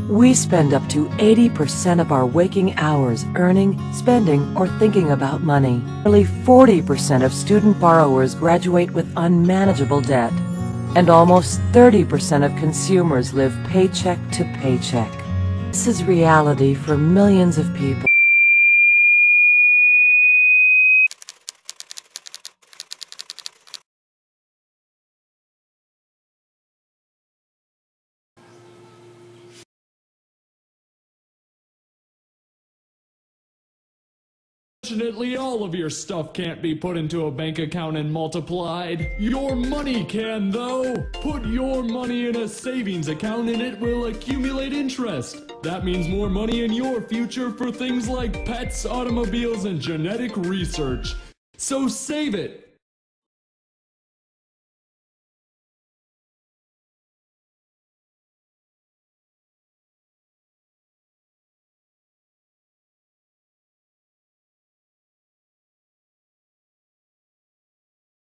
We spend up to 80% of our waking hours earning, spending, or thinking about money. Nearly 40% of student borrowers graduate with unmanageable debt, and almost 30% of consumers live paycheck to paycheck. This is reality for millions of people. Unfortunately, all of your stuff can't be put into a bank account and multiplied. Your money can, though. Put your money in a savings account and it will accumulate interest. That means more money in your future for things like pets, automobiles, and genetic research. So save it.